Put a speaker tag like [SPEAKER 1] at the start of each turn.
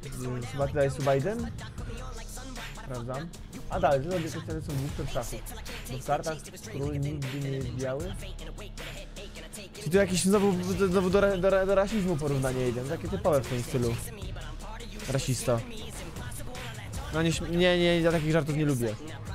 [SPEAKER 1] Chyba tutaj jest Biden. Sprawdzam. A dalej, że obie kościele są blisko szachów. Bo w kartach król nigdy nie jest biały. Czy tu jakieś znowu do rasizmu porównanie idę? Takie typowe w tym stylu. Rasista. No nie, ja takich żartów nie lubię.